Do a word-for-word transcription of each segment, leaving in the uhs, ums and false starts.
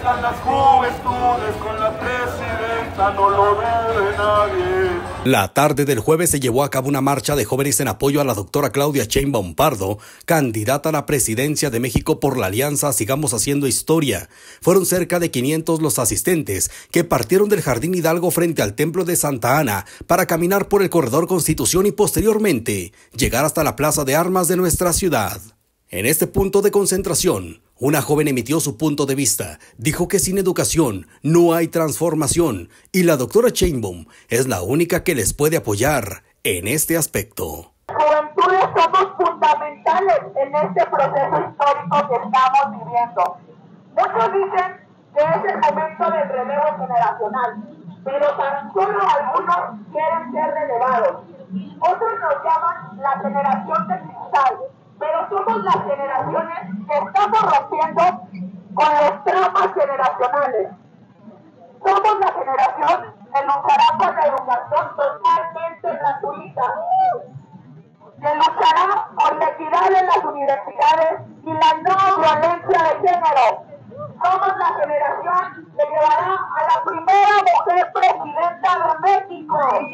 Salgan las juventudes con la presidenta, no lo dude nadie. La tarde del jueves se llevó a cabo una marcha de jóvenes en apoyo a la doctora Claudia Sheinbaum Pardo, candidata a la presidencia de México por la alianza Sigamos Haciendo Historia. Fueron cerca de quinientos los asistentes que partieron del Jardín Hidalgo frente al Templo de Santa Ana para caminar por el Corredor Constitución y posteriormente llegar hasta la Plaza de Armas de nuestra ciudad. En este punto de concentración, una joven emitió su punto de vista, dijo que sin educación no hay transformación y la doctora Sheinbaum es la única que les puede apoyar en este aspecto. Juventudes somos fundamentales en este proceso histórico que estamos viviendo. Muchos dicen que es el momento del relevo generacional, pero tan solo algunos quieren ser relevados. Otros nos llaman la generación de cristal, pero somos las generaciones que estamos rompiendo con los traumas generacionales. Somos la generación que luchará por la educación totalmente gratuita, que luchará por la equidad en las universidades y la no violencia de género. Somos la generación que llevará a la primera mujer presidenta de México.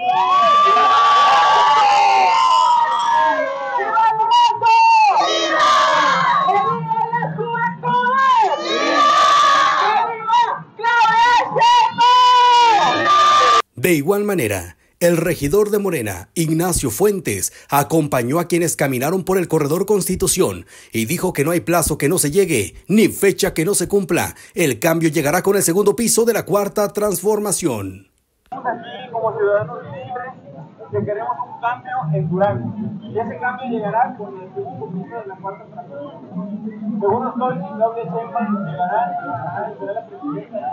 De igual manera, el regidor de Morena, Ignacio Fuentes, acompañó a quienes caminaron por el Corredor Constitución y dijo que no hay plazo que no se llegue, ni fecha que no se cumpla. El cambio llegará con el segundo piso de la Cuarta Transformación. Estamos aquí como ciudadanos libres que queremos un cambio en Durango. Y ese cambio llegará con el segundo piso de la Cuarta Transformación. Según estoy, Claudia Sheinbaum llegará a ser la presidenta.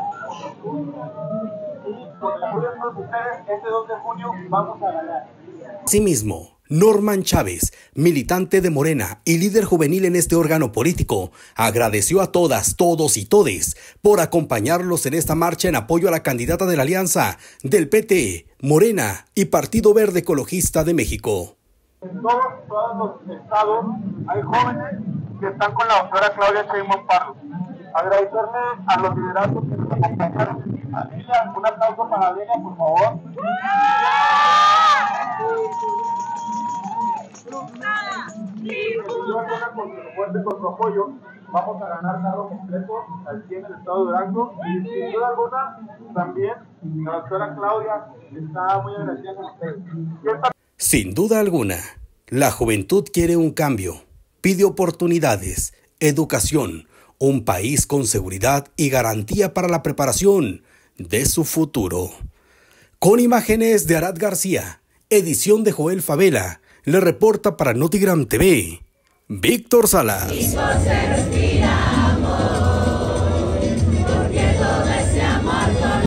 Y por el apoyo de todos ustedes, este dos de junio vamos a ganar. Asimismo, Norman Chávez, militante de Morena y líder juvenil en este órgano político, agradeció a todas, todos y todes por acompañarlos en esta marcha en apoyo a la candidata de la alianza del P T, Morena y Partido Verde Ecologista de México. En todos, todos los estados hay jóvenes que están con la doctora Claudia Sheinbaum Pardo. Agradecerle a los liderazgos que nos acompañaron. Adela, un aplauso para Adela, por favor. Fuerte con su apoyo, vamos a ganar carro completo aquí en el estado de Durango y sin duda alguna también la doctora Claudia está muy agradecida con ustedes. Sin duda alguna, la juventud quiere un cambio, pide oportunidades, educación, un país con seguridad y garantía para la preparación de su futuro. Con imágenes de Arad García, edición de Joel Favela, le reporta para Notigram T V, Víctor Salas.